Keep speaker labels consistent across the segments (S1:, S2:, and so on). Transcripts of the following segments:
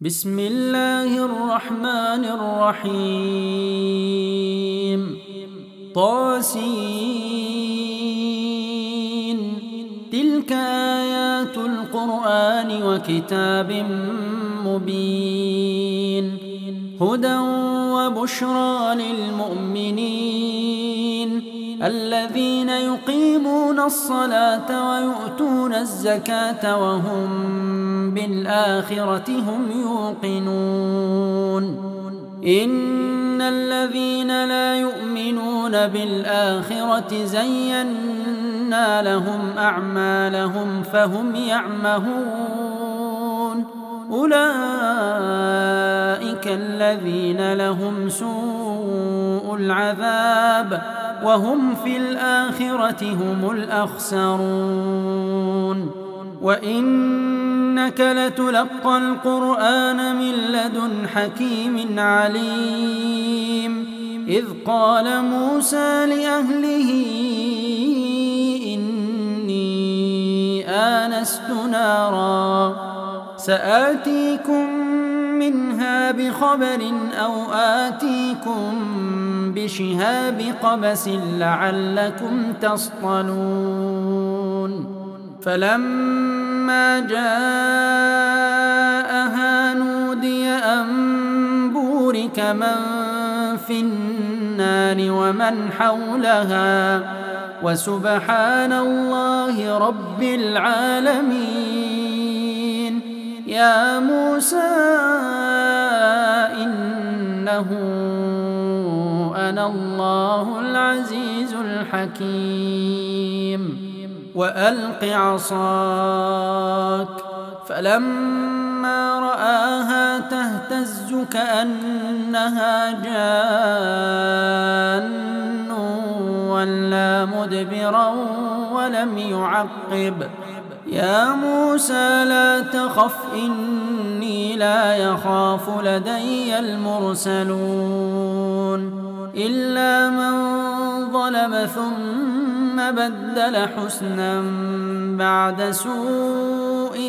S1: بسم الله الرحمن الرحيم طاسين تلك آيات القرآن وكتاب مبين هدى وبشرى للمؤمنين الذين يقيمون الصلاة ويؤتون الزكاة وهم بالآخرة هم يوقنون إن الذين لا يؤمنون بالآخرة زينا لهم أعمالهم فهم يعمهون أولئك الذين لهم سوء العذاب وهم في الآخرة هم الأخسرون وإنك لتلقى القرآن من لدن حكيم عليم إذ قال موسى لأهله إني آنست نارا سآتيكم منها بخبر أو آتيكم بشهاب قبس لعلكم تصطلون فلما جاءها نودي أن بورك من في النار ومن حولها وسبحان الله رب العالمين يا موسى إنه أنا الله العزيز الحكيم وألق عصاك فلما رآها تهتز كأنها جان ولا مدبرا ولم يعقب يا موسى لا تخف إني لا يخاف لدي المرسلون إلا من ظلم ثم بدل حسنا بعد سوء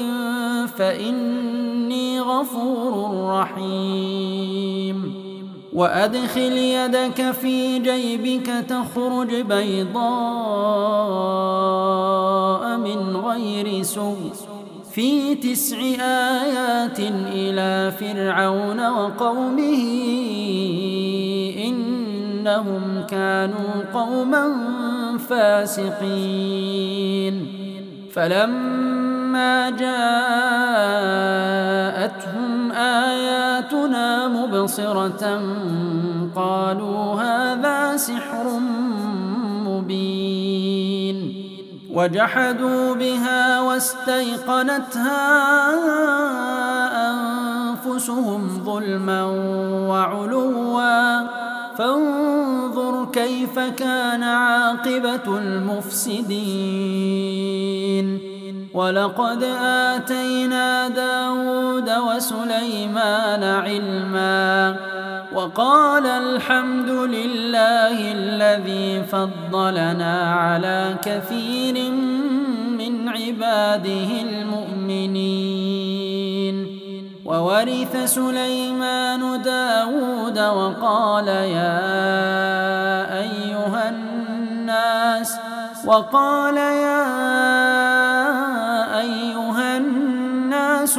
S1: فإني غفور رحيم وأدخل يدك في جيبك تخرج بيضاء من غير سوء في 9 آيات إلى فرعون وقومه إنهم كانوا قوما فاسقين فلما جاءتهم آياتنا مبصرة قالوا هذا سحر مبين وجحدوا بها واستيقنتها أنفسهم ظلما وعلوا فانظر كيف كان عاقبة المفسدين ولقد آتينا داود وسليمان علما وقال الحمد لله الذي فضلنا على كثير من عباده المؤمنين وورث سليمان داود وقال يا أيها الناس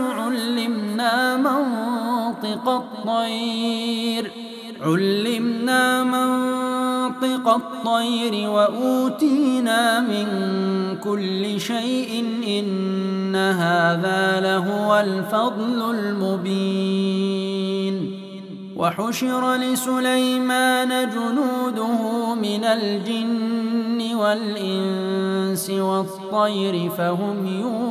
S1: علمنا منطق الطير وأوتينا من كل شيء إن هذا لهو الفضل المبين وحشر لسليمان جنوده من الجن والإنس والطير فهم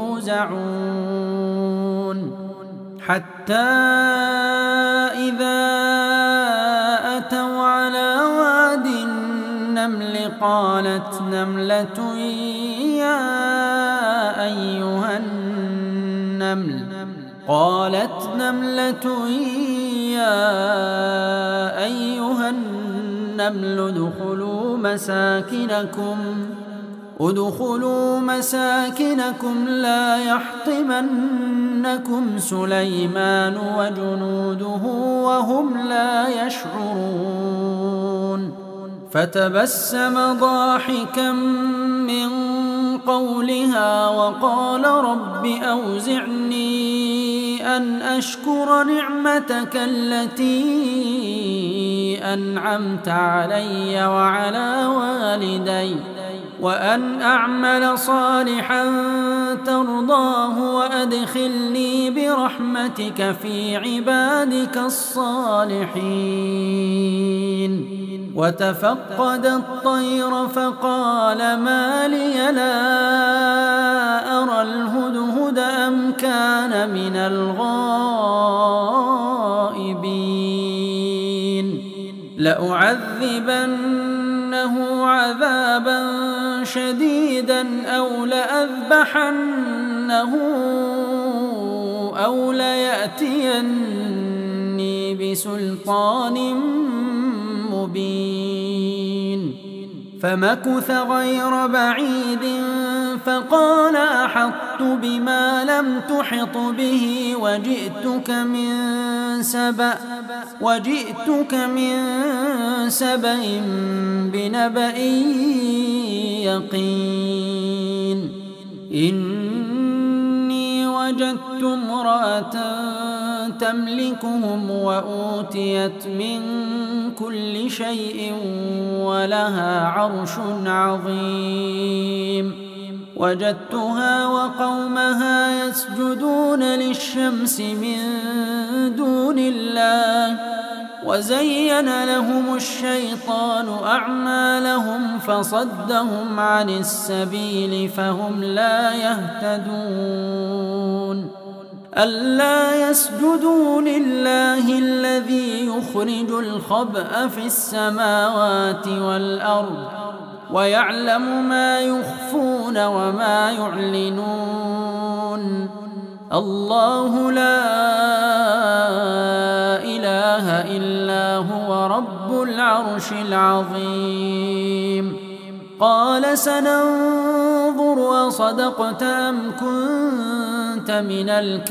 S1: يوزعون حتى إذا أتوا على واد النمل قالت نملة يا أيها النمل ادخلوا مساكنكم ادخلوا مساكنكم لا يحطمنكم سليمان وجنوده وهم لا يشعرون فتبسم ضاحكا من قولها وقال رب أوزعني أن أشكر نعمتك التي أنعمت علي وعلى والدي وأن أعمل صالحا ترضاه وأدخلني برحمتك في عبادك الصالحين وتفقد الطير فقال ما لي لا أرى الهدهد أم كان من الغائبين لأعذبنه عذابا شديدا أو لأذبحنه أو ليأتيني بسلطان مبين فمكث غير بعيد فقال أحطت بما لم تحط به وجئتك من سبأ بنبأ يقين إني وجدت امرأة تملكهم وأوتيت من كل شيء ولها عرش عظيم وجدتها وقومها يسجدون للشمس من دون الله وزين لهم الشيطان أعمالهم فصدهم عن السبيل فهم لا يهتدون ألا يسجدوا لله الذي يخرج الخبأ في السماوات والأرض ويعلم ما يخفون وما يعلنون الله لا إله إلا هو رب العرش العظيم قال سننظر أصدقت أم كنت من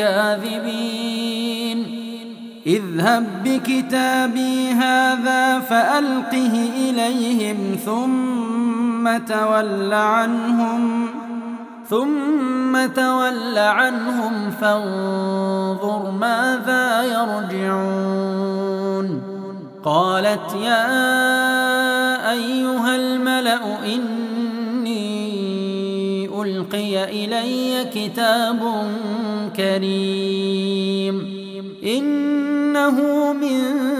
S1: الكاذبين اذهب بكتابي هذا فألقه إليهم ثم تول عنهم فانظر ماذا يرجعون قالت يا أيها الملأ إني ألقي إلي كتاب كريم إنه من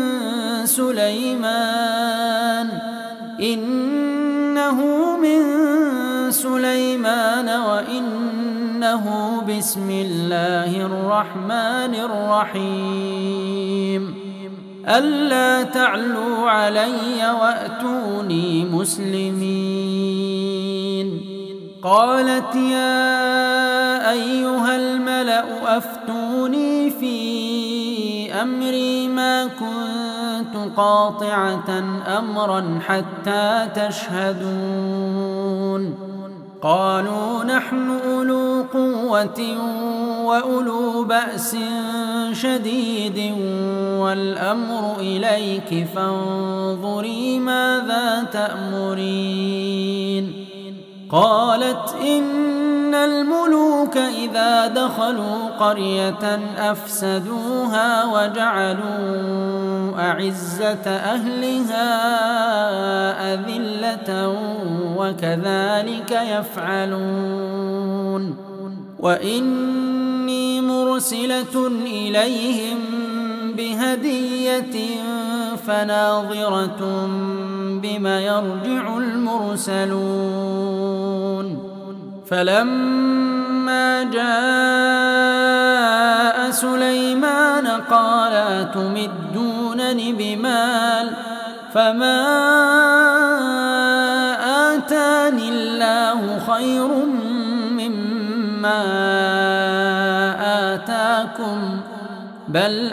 S1: سليمان وإنه بسم الله الرحمن الرحيم ألا تعلوا علي وأتوني مسلمين قالت يا أيها الملأ أفتوني في أمري ما كنت قاطعة أمرا حتى تشهدون قالوا نحن أولو قوة وأولو بأس شديد والأمر إليك فانظري ماذا تأمرين قالت إن الملوك إذا دخلوا قرية أفسدوها وجعلوا أعزة أهلها أذلة وكذلك يفعلون وإني مرسلة إليهم بهدية فناظرة بما يرجع المرسلون فلما جاء سليمان قال أتمدونني بمال فما آتاني الله خير مما آتاكم بل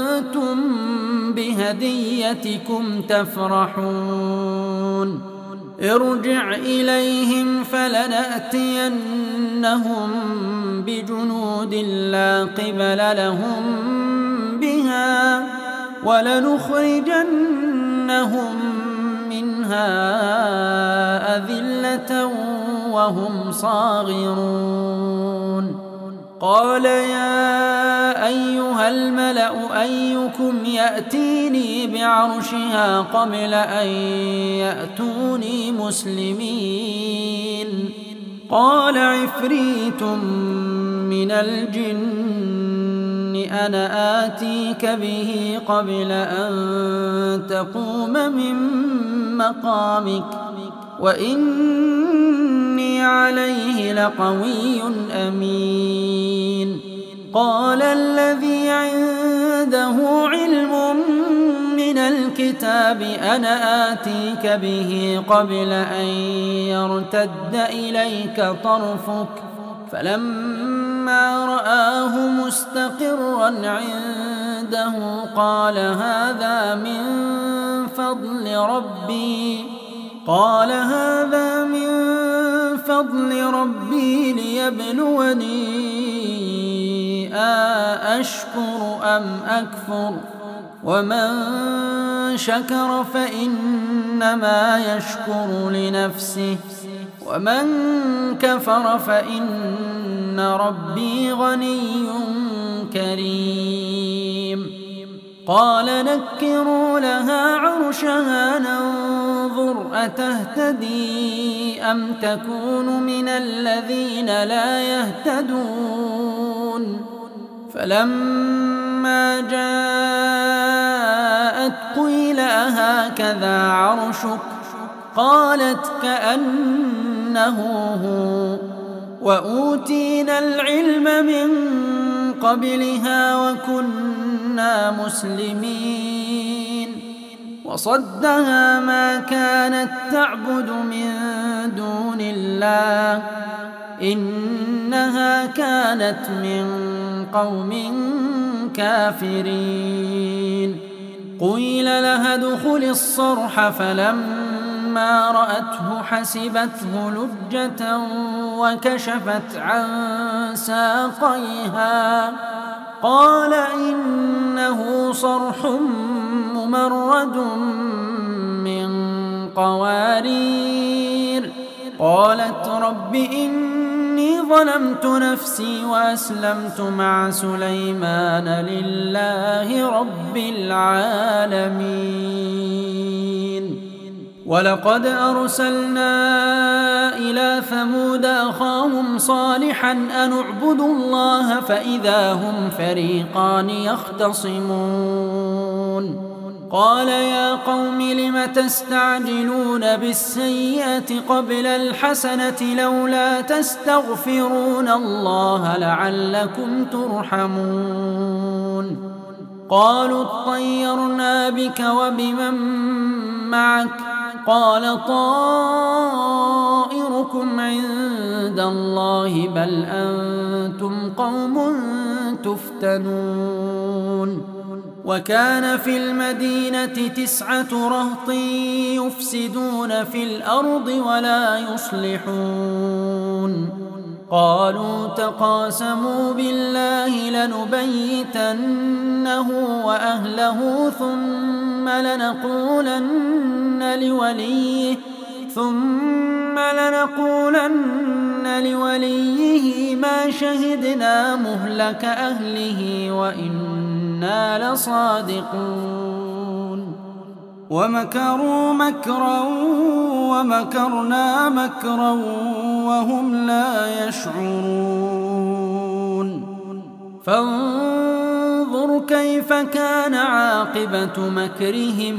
S1: أنتم بهديتكم تفرحون ارجع إليهم فلنأتينهم بجنود لا قبل لهم بها ولنخرجنهم منها أذلة وهم صاغرون. قال يا أيها الملأ أيكم يأتيني بعرشها قبل أن يأتوني مسلمين؟ قال عفريت من الجن أنا آتيك به قبل أن تقوم من مقامك وإني عليه لقوي أمين. قال الذي عنده علم من الكتاب أنا آتيك به قبل أن يرتد إليك طرفك فلما رآه مستقرا عنده قال هذا من فضل ربي ليبلوني أأشكر أم أكفر ومن شكر فإنما يشكر لنفسه ومن كفر فإن ربي غني كريم. قال نكروا لها عرشها ننظر أتهتدي أم تكون من الذين لا يهتدون. فلما جاءت قيل أهكذا عرشك قالت كأنه هو وأوتينا العلم من قبلها وكنا مسلمين. وصدها ما كانت تعبد من دون الله إنها كانت من قوم كافرين. قيل لها ادخل الصرح فلما رأته حسبته لجة وكشفت عن ساقيها قال إنه صرح ممرد من قوارير. قالت رب إني ظلمت نفسي وأسلمت مع سليمان لله رب العالمين. ولقد أرسلنا إلى ثمود أخاهم صالحا أن اعبدوا الله فإذا هم فريقان يختصمون. قال يا قوم لم تستعجلون بالسيئة قبل الحسنة لولا تستغفرون الله لعلكم ترحمون. قالوا اطيرنا بك وبمن معك قال طائركم عند الله بل أنتم قوم تفتنون. وكان في المدينة 9 رهط يفسدون في الأرض ولا يصلحون. قالوا تقاسموا بالله لنبيتنه وأهله ثم لنقولن لوليه ما شهدنا مهلك أهله وإنا لصادقون. ومكروا مكرا ومكرنا مكرا وهم لا يشعرون. فانظر كيف كان عاقبة مكرهم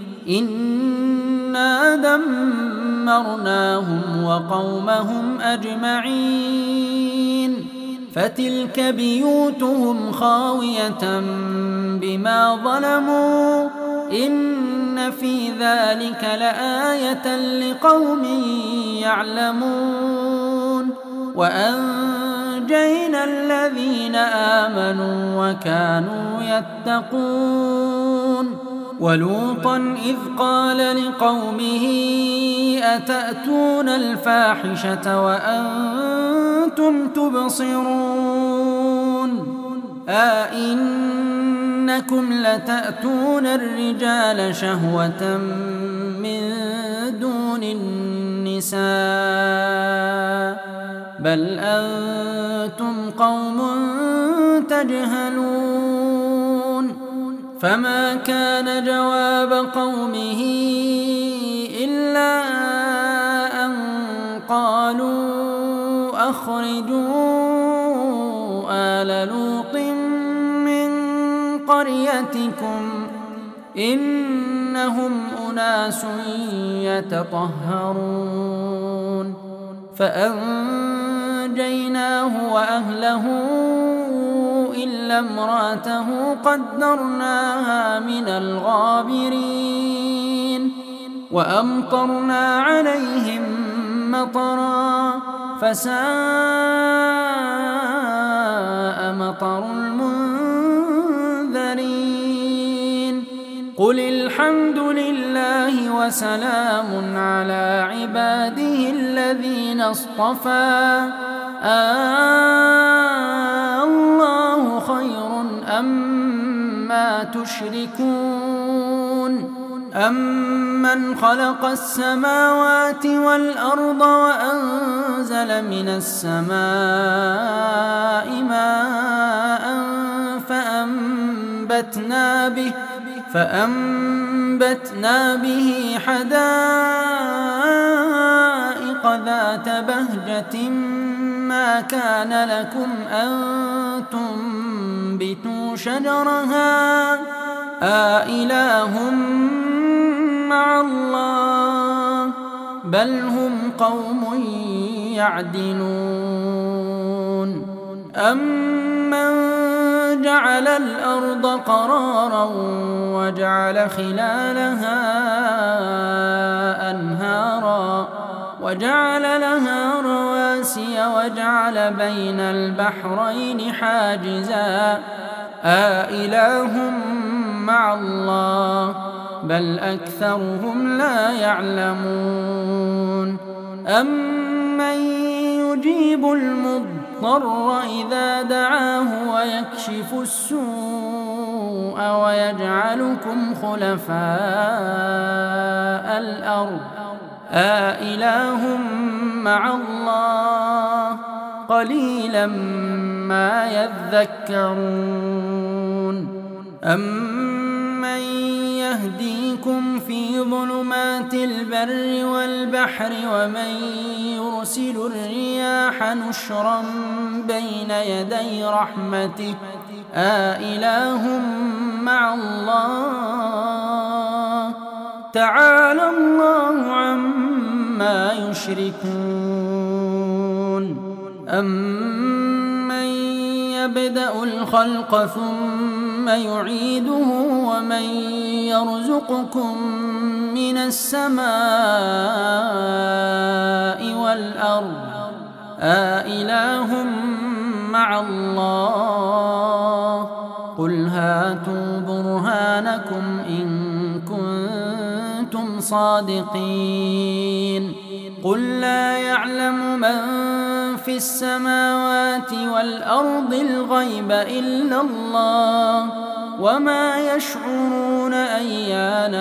S1: إنا دمرناهم وقومهم أجمعين. فتلك بيوتهم خاوية بما ظلموا إن في ذلك لآية لقوم يعلمون. وأنجينا الذين آمنوا وكانوا يتقون. ولوطا إذ قال لقومه أتأتون الفاحشة وأنتم تبصرون أئنكم لتأتون الرجال شهوة من دون النساء بل أنتم قوم تجهلون فما كان جواب قومه إلا أن قالوا أخرجوا آل لوط من قريتكم إنهم أناس يتطهرون فأنجيناه وأهله إلا امرأته قدرناها من الغابرين وأمطرنا عليهم مطرا فساء مطر المنذرين قل الحمد لله وسلام على عباده الذين اصطفى الله خير أما تشركون أمن خلق السماوات والأرض وأنزل من السماء ماء فأنبتنا به حدائق ذات بهجة ما كان لكم أن تنبتوا شجرها أإله مع الله بل هم قوم يعدلون أمن جعل الأرض قرارا وجعل خلالها أنهارا وجعل لها رواسي وجعل بين البحرين حاجزا أإله مع الله بل أكثرهم لا يعلمون أمن يجيب المضطر إذا دعاه ويكشف السوء ويجعلكم خلفاء الأرض أإله مع الله قليلا ما يذكرون أمن يهديكم في ظلمات البر والبحر ومن يرسل الرياح نشرا بين يدي رحمته أإله مع الله تعالى الله عما يشركون أمن يبدأ الخلق ثم يعيده ومن يرزقكم من السماء والأرض أإله مع الله قل هاتوا برهانكم إن كنتم صادقين قل لا يعلم من في السماوات والأرض الغيب إلا الله وما يشعرون أيان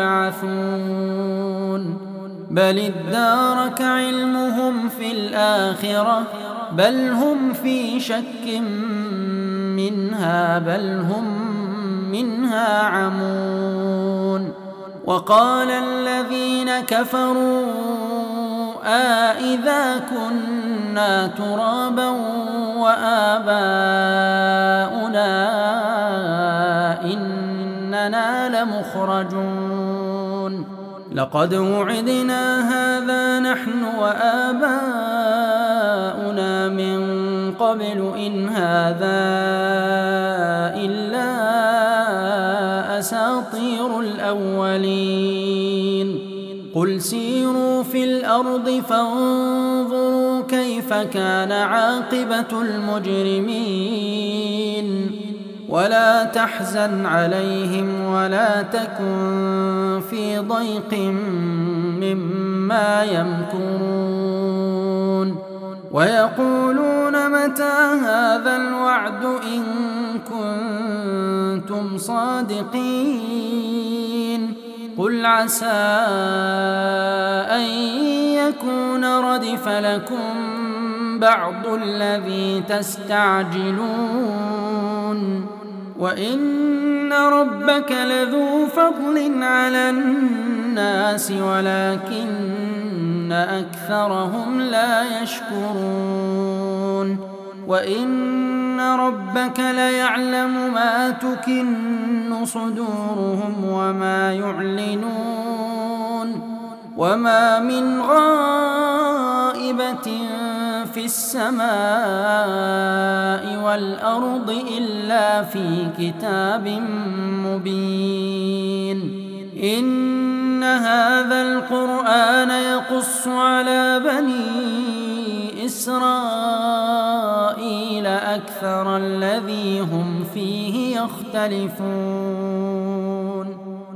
S1: يبعثون بل ادارك علمهم في الآخرة بل هم في شك منها بل هم منها عمون وقال الذين كفروا أإذا كنا ترابا وآباؤنا إننا لمخرجون لقد وعدنا هذا نحن وآباؤنا من قبل إن هذا إلا أساطير الأولين قل سيروا في الأرض فانظروا كيف كان عاقبة المجرمين ولا تحزن عليهم ولا تكن في ضيق مما يمكرون ويقولون متى هذا الوعد إن كنتم صادقين قل عسى أن يكون ردف لكم بعض الذي تستعجلون وإن ربك لذو فضل على الناس ولكن أكثرهم لا يشكرون وإن ربك ليعلم ما تكن صدورهم وما يعلنون وما من غائبة في السماء والأرض إلا في كتاب مبين إن هذا القرآن يقص على بني إسرائيل أكثر الذي هم فيه يختلفون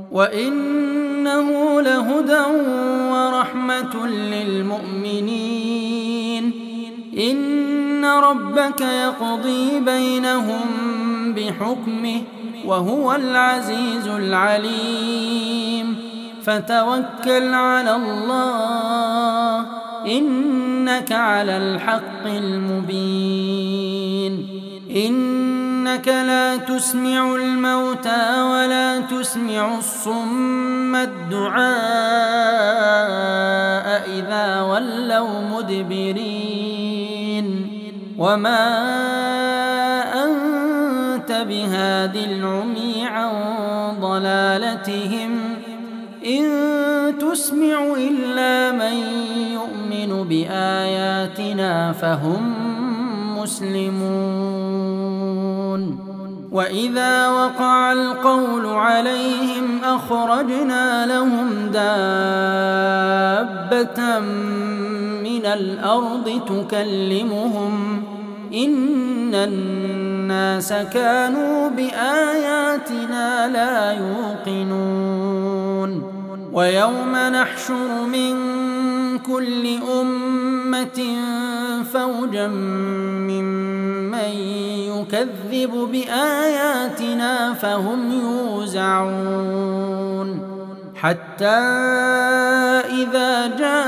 S1: وإنه لهدى ورحمة للمؤمنين إن ربك يقضي بينهم بحكمه وهو العزيز العليم فتوكل على الله إنك على الحق المبين إنك لا تسمع الموتى ولا تسمع الصم الدعاء إذا ولوا مدبرين وما أنت بهاد العمي عن ضلالتهم إن تسمع إلا من يؤمن بآياتنا فهم مسلمون وإذا وقع القول عليهم أخرجنا لهم دابة من الأرض تكلمهم إن الناس كانوا بآياتنا لا يوقنون ويوم نحشر من كل أمة فوجا ممن يكذب بآياتنا فهم يوزعون حتى إذا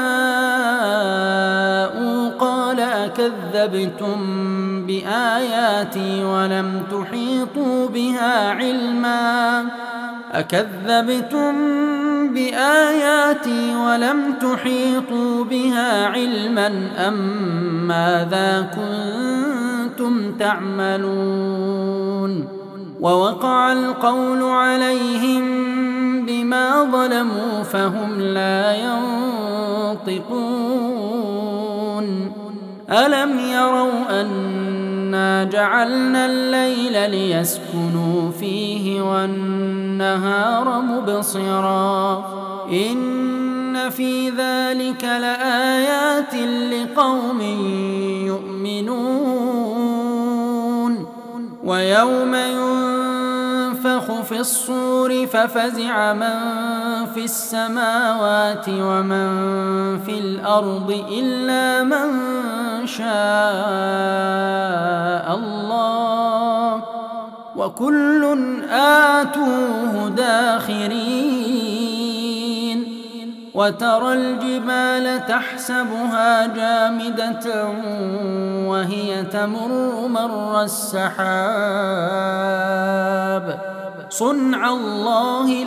S1: جاءوا قال أكذبتم بآياتي ولم تحيطوا بها علما أم ماذا كنتم تعملون ووقع القول عليهم بما ظلموا فهم لا ينطقون ألم يروا أنا جعلنا الليل ليسكنوا فيه والنهار مبصرا إن في ذلك لآيات لقوم يؤمنون ويوم ينفخ في الصور ففزع من في السماوات ومن في الأرض إلا من شاء الله وكل آتوه داخرين وترى الجبال تحسبها جامدة وهي تمر مر السحاب صنع الله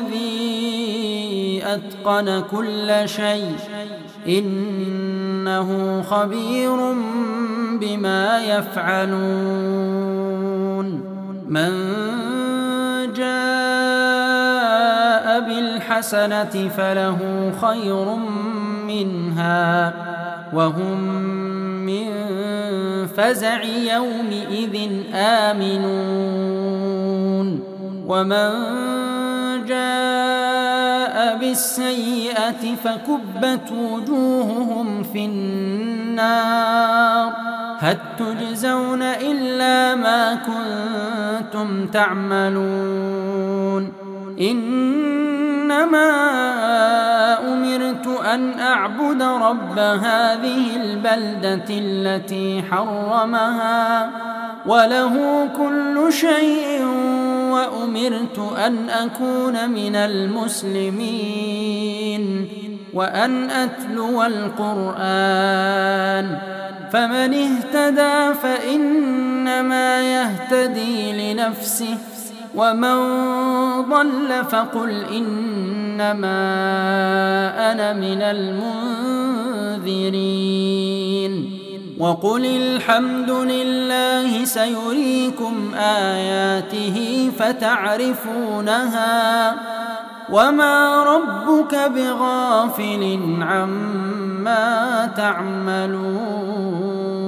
S1: الذي أتقن كل شيء إنه خبير بما يفعلون من جاء بالحسنة فله خير منها وهم من فزع يومئذ آمنون ومن جاء بالسيئة فكبت وجوههم في النار هل تجزون إلا ما كنتم تعملون إنما أمرت أن أعبد رب هذه البلدة التي حرمها وله كل شيء وأمرت أن أكون من المسلمين وأن أتلو القرآن فمن اهتدى فإنما يهتدي لنفسه ومن ضل فقل إنما أنا من المنذرين وقل الحمد لله سيريكم آياته فتعرفونها وما ربك بغافل عما تعملون